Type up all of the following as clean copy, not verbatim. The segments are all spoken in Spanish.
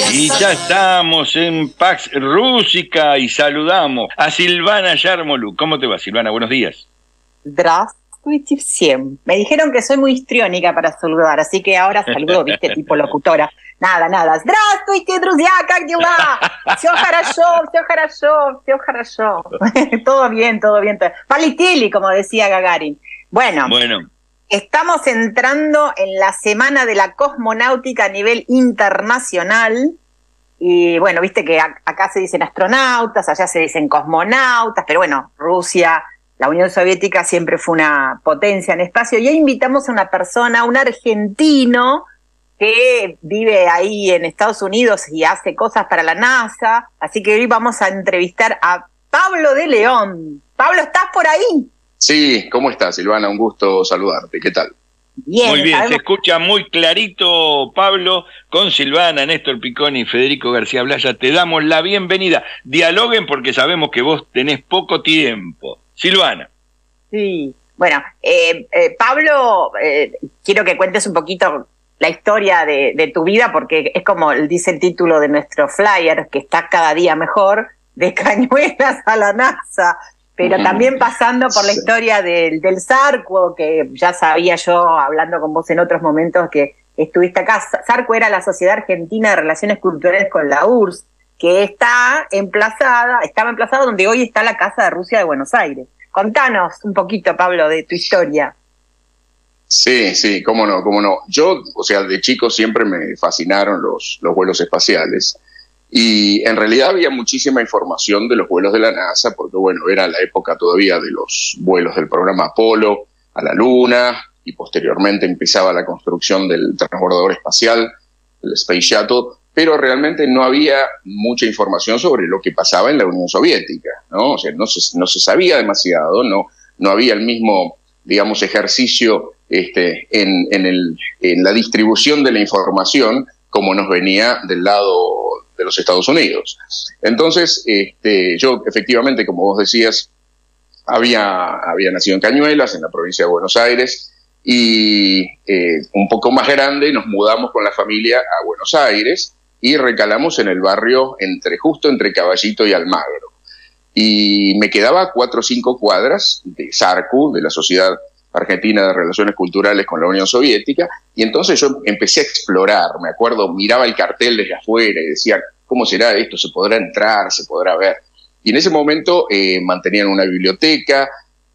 Y ya estamos en Pax Rúsica y saludamos a Silvana Yarmoluk. ¿Cómo te va, Silvana? Buenos días. Здравствуйте всем. Me dijeron que soy muy histriónica para saludar, así que ahora saludo, viste, tipo locutora. Nada. Здравствуйте, друзья, как дела? Все хорошо. Todo bien. Полетели, como decía Gagarin. Bueno. Estamos entrando en la semana de la cosmonáutica a nivel internacional y bueno, viste que acá se dicen astronautas, allá se dicen cosmonautas, pero bueno, Rusia, la Unión Soviética siempre fue una potencia en espacio y hoy invitamos a una persona, un argentino que vive ahí en Estados Unidos y hace cosas para la NASA, así que hoy vamos a entrevistar a Pablo de León. Pablo, ¿estás por ahí? Sí, ¿cómo estás, Silvana? Un gusto saludarte. ¿Qué tal? Bien, muy bien, se escucha muy clarito, Pablo, con Silvana, Néstor Piconi y Federico García Blaya. Te damos la bienvenida. Dialoguen porque sabemos que vos tenés poco tiempo. Silvana. Sí, bueno, Pablo, quiero que cuentes un poquito la historia de tu vida porque es como dice el título de nuestro flyer, que está cada día mejor, de Cañuelas a la NASA. Pero también pasando por la historia del Sarco, que ya sabía yo, hablando con vos en otros momentos, que estuviste acá. Sarco era la Sociedad Argentina de Relaciones Culturales con la URSS, que estaba emplazada donde hoy está la Casa de Rusia de Buenos Aires. Contanos un poquito, Pablo, de tu historia. Sí, cómo no. Yo, de chico siempre me fascinaron los vuelos espaciales. Y en realidad había muchísima información de los vuelos de la NASA, porque bueno, era la época todavía de los vuelos del programa Apolo a la Luna, y posteriormente empezaba la construcción del transbordador espacial, el Space Shuttle, pero realmente no había mucha información sobre lo que pasaba en la Unión Soviética, ¿no? O sea, no se sabía demasiado, no había el mismo, digamos, ejercicio en la distribución de la información como nos venía del lado de los Estados Unidos. Entonces, yo efectivamente, como vos decías, había nacido en Cañuelas, en la provincia de Buenos Aires, y un poco más grande nos mudamos con la familia a Buenos Aires y recalamos en el barrio justo entre Caballito y Almagro. Y me quedaba a 4 o 5 cuadras de SARCU, de la Sociedad Argentina de Relaciones Culturales con la Unión Soviética, y entonces yo empecé a explorar, me acuerdo, miraba el cartel desde afuera y decía, ¿cómo será esto? ¿Se podrá entrar? ¿Se podrá ver? Y en ese momento mantenían una biblioteca,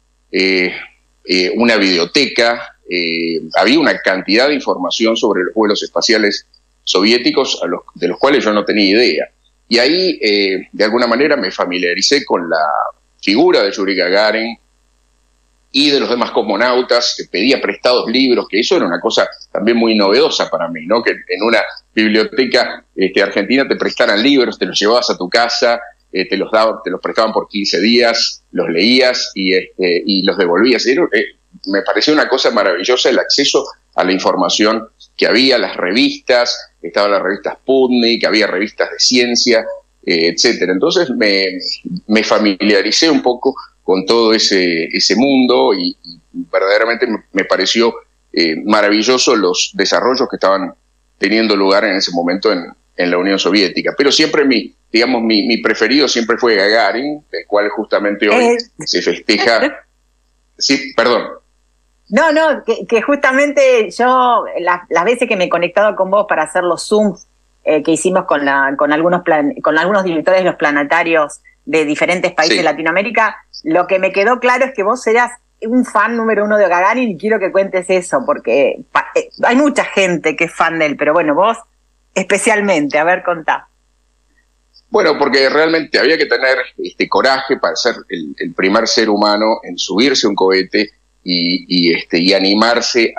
una videoteca, había una cantidad de información sobre los vuelos espaciales soviéticos de los cuales yo no tenía idea. Y ahí, de alguna manera, me familiaricé con la figura de Yuri Gagarin y de los demás cosmonautas, que pedía prestados libros, que eso era una cosa también muy novedosa para mí, ¿no? Que en una biblioteca argentina te prestaran libros, te los llevabas a tu casa, te los prestaban por 15 días, los leías y los devolvías. Me pareció una cosa maravillosa el acceso a la información que había, las revistas, estaban las revistas Sputnik, había revistas de ciencia, etcétera. Entonces me familiaricé un poco con todo ese mundo y verdaderamente me pareció maravilloso los desarrollos que estaban teniendo lugar en ese momento en la Unión Soviética. Pero siempre mi preferido siempre fue Gagarin, el cual justamente hoy se festeja. Sí, perdón. No, que justamente yo, las veces que me he conectado con vos para hacer los Zooms que hicimos con algunos directores de los planetarios de diferentes países de Latinoamérica, lo que me quedó claro es que vos eras un fan número 1 de Gagarin y quiero que cuentes eso, porque hay mucha gente que es fan de él, pero bueno, vos especialmente, a ver, contá. Bueno, porque realmente había que tener coraje para ser el primer ser humano en subirse a un cohete y animarse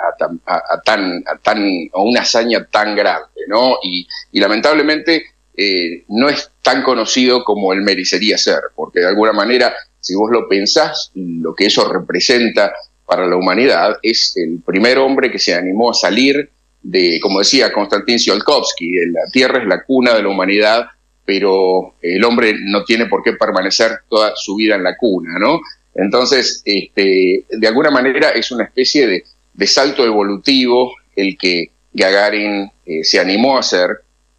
a una hazaña tan grande, ¿no? Y lamentablemente no es tan conocido como él merecería ser, porque de alguna manera, si vos lo pensás, lo que eso representa para la humanidad es el primer hombre que se animó a salir de, como decía Konstantin Tsiolkovsky, la Tierra es la cuna de la humanidad, pero el hombre no tiene por qué permanecer toda su vida en la cuna, ¿no? Entonces, de alguna manera es una especie de salto evolutivo el que Gagarin se animó a hacer,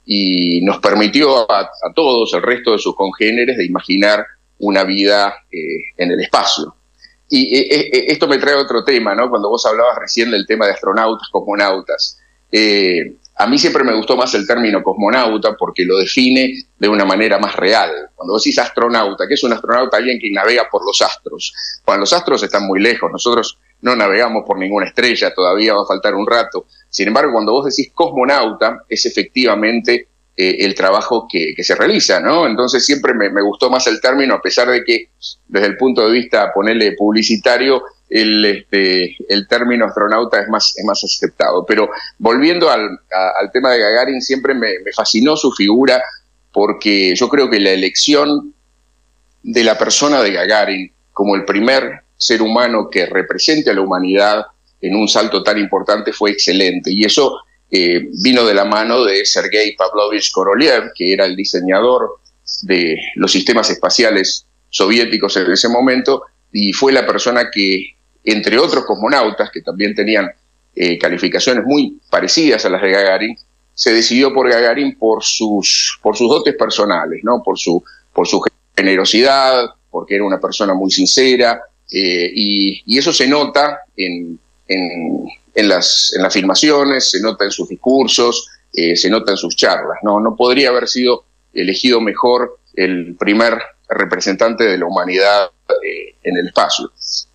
y nos permitió a todos, el resto de sus congéneres, de imaginar una vida en el espacio. Y esto me trae otro tema, ¿no? Cuando vos hablabas recién del tema de astronautas, cosmonautas. A mí siempre me gustó más el término cosmonauta porque lo define de una manera más real. Cuando vos decís astronauta, ¿qué es un astronauta? Alguien que navega por los astros. Bueno, los astros están muy lejos, nosotros no navegamos por ninguna estrella, todavía va a faltar un rato. Sin embargo, cuando vos decís cosmonauta, es efectivamente el trabajo que se realiza, ¿no? Entonces siempre me gustó más el término, a pesar de que desde el punto de vista, ponerle publicitario, el término astronauta es más aceptado. Pero volviendo al tema de Gagarin, siempre me fascinó su figura, porque yo creo que la elección de la persona de Gagarin como el primer ser humano que represente a la humanidad en un salto tan importante fue excelente, y eso vino de la mano de Sergei Pavlovich Korolev, que era el diseñador de los sistemas espaciales soviéticos en ese momento, y fue la persona que, entre otros cosmonautas que también tenían calificaciones muy parecidas a las de Gagarin, se decidió por Gagarin por sus dotes personales, ¿no? Por su generosidad, porque era una persona muy sincera, y eso se nota en las filmaciones, se nota en sus discursos, se nota en sus charlas. No podría haber sido elegido mejor el primer representante de la humanidad en el espacio.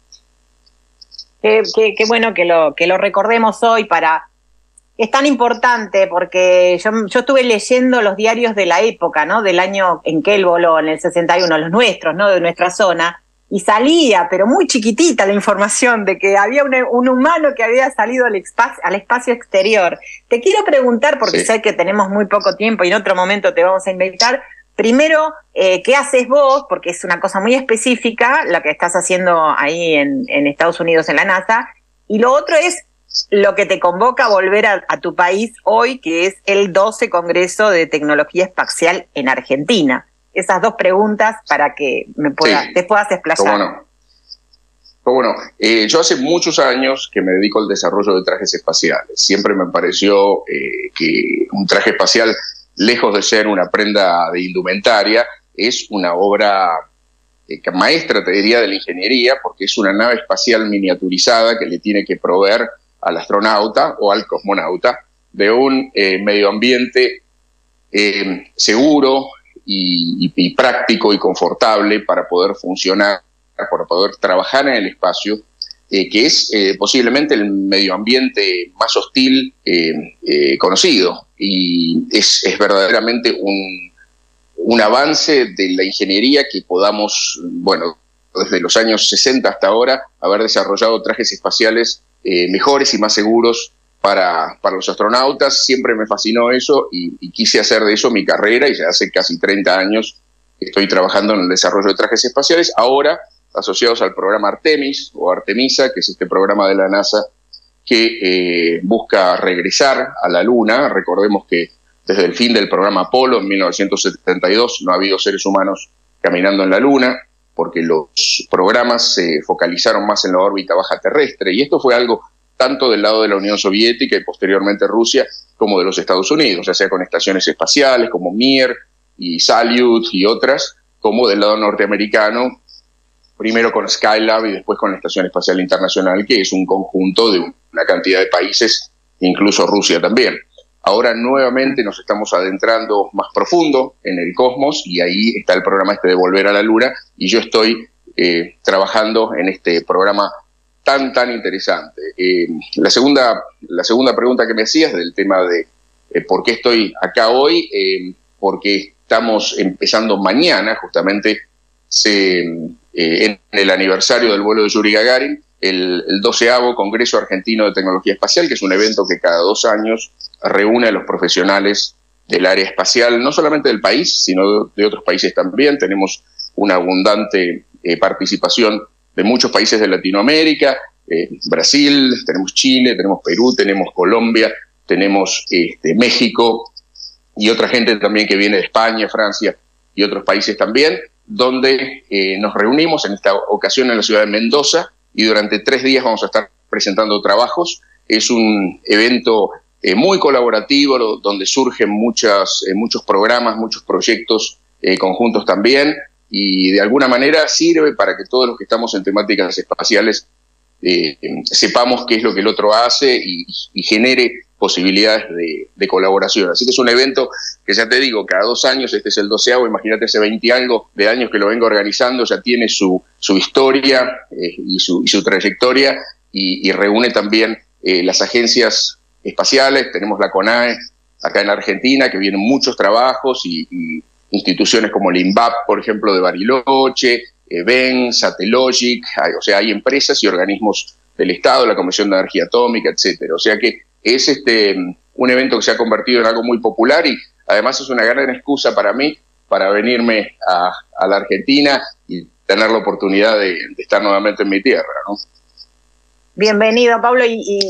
Qué bueno que lo recordemos hoy. Es tan importante porque yo estuve leyendo los diarios de la época, ¿no? Del año en que él voló, en el 61, los nuestros, ¿no? De nuestra zona. Y salía, pero muy chiquitita, la información de que había un humano que había salido al espacio exterior. Te quiero preguntar, porque sé que tenemos muy poco tiempo y en otro momento te vamos a invitar, primero, ¿qué haces vos? Porque es una cosa muy específica la que estás haciendo ahí en Estados Unidos, en la NASA. Y lo otro es lo que te convoca a volver a tu país hoy, que es el 12 Congreso de Tecnología Espacial en Argentina. Esas dos preguntas para que te puedas explayar. ¿Cómo no? Yo hace muchos años que me dedico al desarrollo de trajes espaciales. Siempre me pareció que un traje espacial, lejos de ser una prenda de indumentaria, es una obra maestra, te diría, de la ingeniería, porque es una nave espacial miniaturizada que le tiene que proveer al astronauta o al cosmonauta de un medio ambiente seguro y práctico y confortable para poder funcionar, para poder trabajar en el espacio, que es posiblemente el medio ambiente más hostil conocido, y es verdaderamente un avance de la ingeniería que podamos, bueno, desde los años 60 hasta ahora, haber desarrollado trajes espaciales mejores y más seguros para los astronautas. Siempre me fascinó eso y quise hacer de eso mi carrera, y ya hace casi 30 años estoy trabajando en el desarrollo de trajes espaciales, ahora asociados al programa Artemis o Artemisa, que es este programa de la NASA que busca regresar a la Luna. Recordemos que desde el fin del programa Apolo en 1972 no ha habido seres humanos caminando en la Luna, porque los programas se focalizaron más en la órbita baja terrestre, y esto fue algo tanto del lado de la Unión Soviética y posteriormente Rusia, como de los Estados Unidos, ya sea con estaciones espaciales como Mir y Salyut y otras, como del lado norteamericano, primero con Skylab y después con la Estación Espacial Internacional, que es un conjunto de una cantidad de países, incluso Rusia también. Ahora nuevamente nos estamos adentrando más profundo en el cosmos, y ahí está el programa de Volver a la Luna, y yo estoy trabajando en este programa tan interesante. La segunda pregunta que me hacías del tema de por qué estoy acá hoy, porque estamos empezando mañana, justamente en el aniversario del vuelo de Yuri Gagarin, el 12º Congreso Argentino de Tecnología Espacial, que es un evento que cada 2 años reúne a los profesionales del área espacial, no solamente del país, sino de otros países también. Tenemos una abundante participación de muchos países de Latinoamérica, Brasil, tenemos Chile, tenemos Perú, tenemos Colombia, tenemos México, y otra gente también que viene de España, Francia y otros países también, donde nos reunimos en esta ocasión en la ciudad de Mendoza, y durante 3 días vamos a estar presentando trabajos. Es un evento muy colaborativo, donde surgen muchos programas, muchos proyectos conjuntos también, y de alguna manera sirve para que todos los que estamos en temáticas espaciales sepamos qué es lo que el otro hace y genere posibilidades de colaboración. Así que es un evento que ya te digo, cada 2 años, este es el 12º, imagínate hace 20 y algo de años que lo vengo organizando, ya tiene su historia y su trayectoria, y reúne también las agencias espaciales. Tenemos la CONAE acá en Argentina, que vienen muchos trabajos, y instituciones como el INVAP, por ejemplo, de Bariloche, BEN, Satellogic, o sea, hay empresas y organismos del Estado, la Comisión de Energía Atómica, etcétera. O sea que es un evento que se ha convertido en algo muy popular, y además es una gran excusa para mí para venirme a la Argentina y tener la oportunidad de estar nuevamente en mi tierra, ¿no? Bienvenido, Pablo,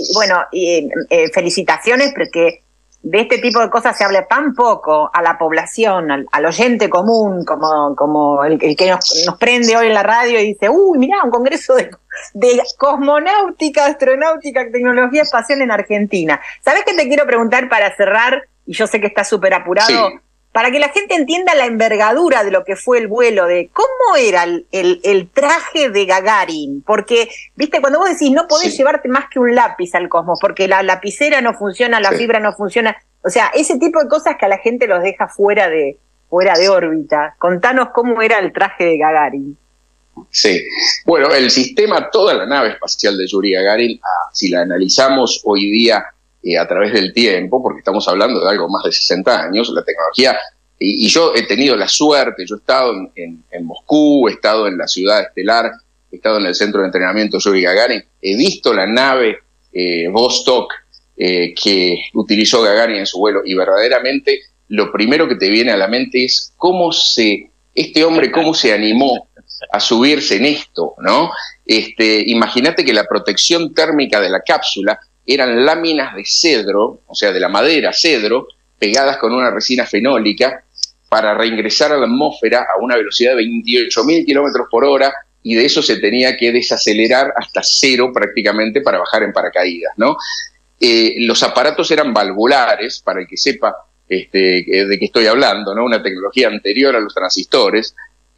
felicitaciones, porque de este tipo de cosas se habla tan poco a la población, al oyente común, como el que nos prende hoy en la radio y dice, uy, mirá, un congreso de cosmonáutica, astronáutica, tecnología espacial en Argentina. ¿Sabés qué te quiero preguntar para cerrar? Y yo sé que estás súper apurado. Sí. Para que la gente entienda la envergadura de lo que fue el vuelo, de cómo era el traje de Gagarin. Porque, viste, cuando vos decís no podés llevarte más que un lápiz al cosmos, porque la lapicera no funciona, la fibra no funciona. O sea, ese tipo de cosas que a la gente los deja fuera de órbita. Contanos cómo era el traje de Gagarin. Sí, bueno, el sistema, toda la nave espacial de Yuri Gagarin, si la analizamos hoy día a través del tiempo, porque estamos hablando de algo más de 60 años, la tecnología, y yo he tenido la suerte, yo he estado en Moscú, he estado en la ciudad estelar, he estado en el centro de entrenamiento Yuri Gagarin, he visto la nave Vostok que utilizó Gagarin en su vuelo, y verdaderamente lo primero que te viene a la mente es este hombre cómo se animó a subirse en esto, ¿no? Imagínate que la protección térmica de la cápsula eran láminas de cedro, o sea, de la madera cedro, pegadas con una resina fenólica para reingresar a la atmósfera a una velocidad de 28.000 kilómetros por hora, y de eso se tenía que desacelerar hasta 0 prácticamente para bajar en paracaídas, ¿no? Los aparatos eran valvulares, para el que sepa de qué estoy hablando, ¿no? Una tecnología anterior a los transistores.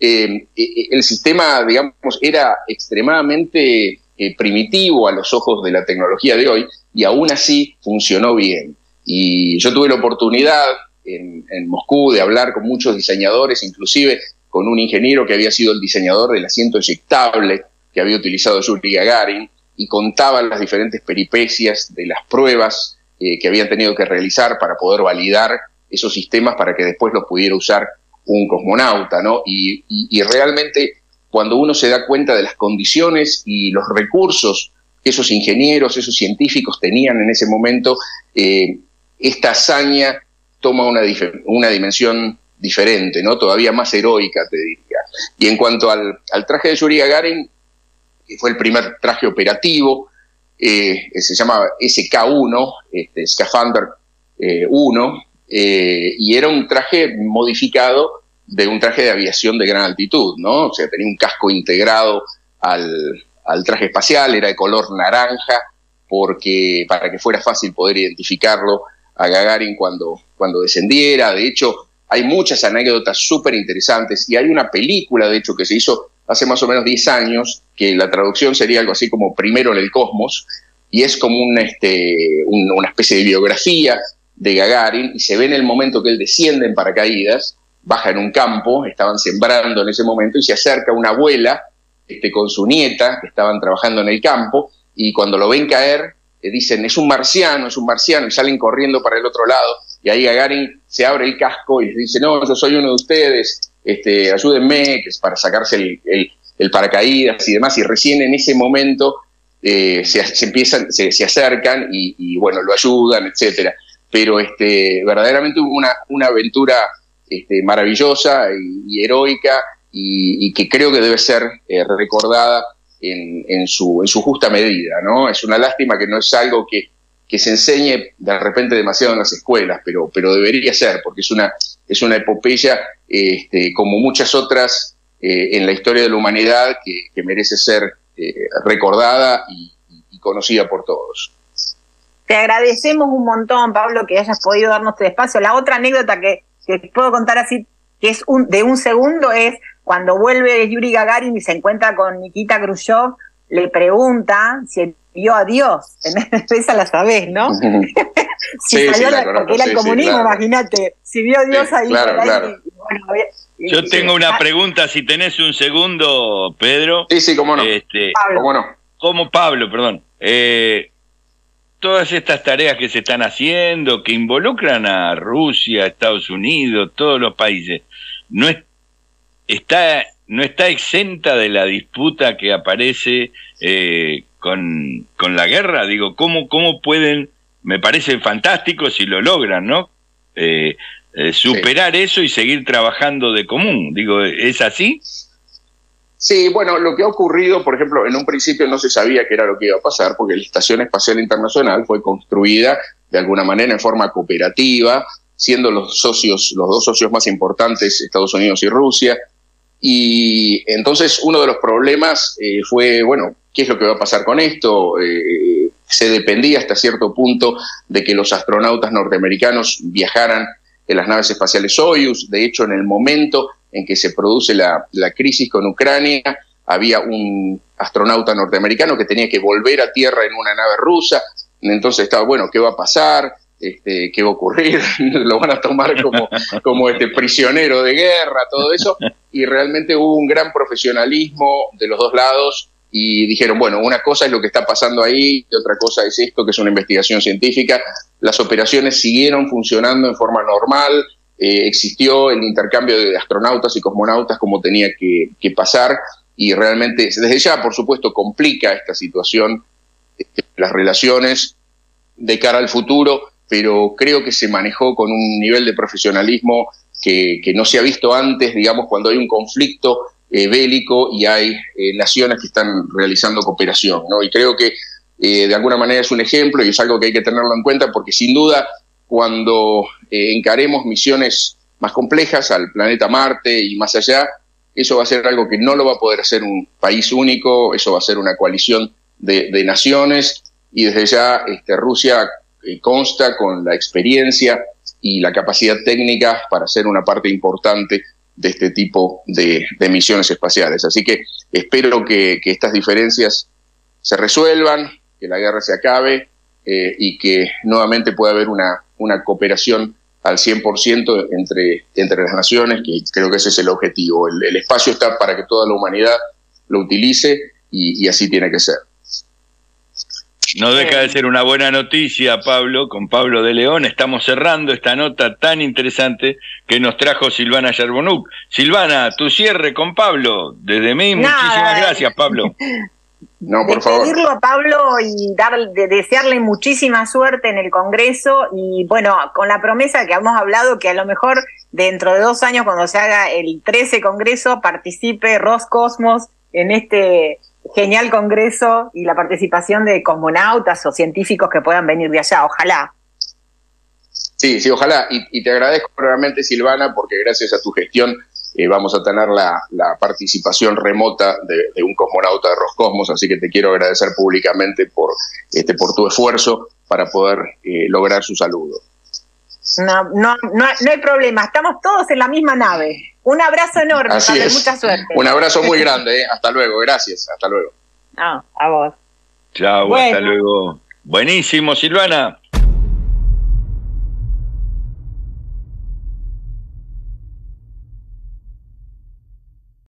El sistema, digamos, era extremadamente primitivo a los ojos de la tecnología de hoy, y aún así funcionó bien. Y yo tuve la oportunidad en Moscú de hablar con muchos diseñadores, inclusive con un ingeniero que había sido el diseñador del asiento eyectable que había utilizado Yuri Gagarin, y contaban las diferentes peripecias de las pruebas que habían tenido que realizar para poder validar esos sistemas para que después los pudiera usar un cosmonauta, ¿no? Y realmente, cuando uno se da cuenta de las condiciones y los recursos que esos ingenieros, esos científicos tenían en ese momento, esta hazaña toma una dimensión diferente, ¿no? Todavía más heroica, te diría. Y en cuanto al traje de Yuri Gagarin, que fue el primer traje operativo, se llamaba SK-1, Scaphandra 1, y era un traje modificado de un traje de aviación de gran altitud, ¿no? O sea, tenía un casco integrado al traje espacial, era de color naranja, para que fuera fácil poder identificarlo a Gagarin cuando descendiera. De hecho, hay muchas anécdotas súper interesantes, y hay una película, de hecho, que se hizo hace más o menos 10 años, que la traducción sería algo así como Primero en el Cosmos, y es como una especie de biografía de Gagarin, y se ve en el momento que él desciende en paracaídas, baja en un campo, estaban sembrando en ese momento, y se acerca una abuela con su nieta, que estaban trabajando en el campo, y cuando lo ven caer, dicen, es un marciano, y salen corriendo para el otro lado, y ahí Gagarin se abre el casco y les dice, no, yo soy uno de ustedes, ayúdenme, que es para sacarse el paracaídas y demás, y recién en ese momento se acercan y bueno, lo ayudan, etcétera. Pero verdaderamente una aventura maravillosa y heroica, y que creo que debe ser recordada en su justa medida, ¿no? Es una lástima que no es algo que se enseñe de repente demasiado en las escuelas, pero debería ser, porque es una epopeya como muchas otras en la historia de la humanidad que merece ser recordada y conocida por todos. Te agradecemos un montón, Pablo, que hayas podido darnos este espacio. La otra anécdota que puedo contar así, que es de un segundo, es cuando vuelve Yuri Gagarin y se encuentra con Nikita Khrushchev, le pregunta si vio a Dios. Esa la sabés, ¿no? Sí, porque era el comunismo, claro. Imagínate, si vio a Dios ahí. Claro. Yo tengo una pregunta, si tenés un segundo, Pedro. Sí, cómo no. ¿Cómo no? Como Pablo, perdón. Todas estas tareas que se están haciendo, que involucran a Rusia, Estados Unidos, todos los países, no está exenta de la disputa que aparece con la guerra. Digo, ¿cómo pueden? Me parece fantástico si lo logran, ¿no? Superar eso y seguir trabajando de común. Digo, ¿es así? Sí, bueno, lo que ha ocurrido, por ejemplo, en un principio no se sabía qué era lo que iba a pasar, porque la Estación Espacial Internacional fue construida de alguna manera en forma cooperativa, siendo los dos socios más importantes, Estados Unidos y Rusia. Y entonces uno de los problemas fue, bueno, ¿qué es lo que va a pasar con esto? Se dependía hasta cierto punto de que los astronautas norteamericanos viajaran en las naves espaciales Soyuz. De hecho, en el momento en que se produce la crisis con Ucrania, había un astronauta norteamericano que tenía que volver a Tierra en una nave rusa. Entonces estaba, bueno, ¿qué va a pasar? ¿Qué va a ocurrir? Lo van a tomar como prisionero de guerra, todo eso. Y realmente hubo un gran profesionalismo de los dos lados y dijeron, bueno, una cosa es lo que está pasando ahí y otra cosa es esto, que es una investigación científica. Las operaciones siguieron funcionando en forma normal, existió el intercambio de astronautas y cosmonautas como tenía que pasar, y realmente desde ya, por supuesto, complica esta situación las relaciones de cara al futuro, pero creo que se manejó con un nivel de profesionalismo que no se ha visto antes, digamos, cuando hay un conflicto bélico y hay naciones que están realizando cooperación, ¿no? Y creo que de alguna manera es un ejemplo y es algo que hay que tenerlo en cuenta, porque sin duda cuando encaremos misiones más complejas al planeta Marte y más allá, eso va a ser algo que no lo va a poder hacer un país único, eso va a ser una coalición de naciones, y desde ya Rusia consta con la experiencia y la capacidad técnica para ser una parte importante de este tipo de misiones espaciales. Así que espero que estas diferencias se resuelvan, que la guerra se acabe y que nuevamente pueda haber una cooperación al 100% entre las naciones, que creo que ese es el objetivo. El espacio está para que toda la humanidad lo utilice y así tiene que ser. No deja de ser una buena noticia, Pablo, con Pablo de León. Estamos cerrando esta nota tan interesante que nos trajo Silvana Yerbonuk. Silvana, tu cierre con Pablo. Desde mí, muchísimas gracias, Pablo. No, por favor. Pedirlo a Pablo y desearle muchísima suerte en el Congreso, y bueno, con la promesa que hemos hablado, que a lo mejor dentro de 2 años, cuando se haga el 13 Congreso, participe Roscosmos en este genial Congreso y la participación de cosmonautas o científicos que puedan venir de allá, ojalá. Sí, ojalá, y te agradezco realmente, Silvana, porque gracias a tu gestión vamos a tener la participación remota de un cosmonauta de Roscosmos, así que te quiero agradecer públicamente por tu esfuerzo para poder lograr su saludo. No hay problema, estamos todos en la misma nave. Un abrazo enorme, Pablo, mucha suerte. Un abrazo muy grande, hasta luego, gracias, hasta luego. A vos. Chao, bueno. Hasta luego. Buenísimo, Silvana.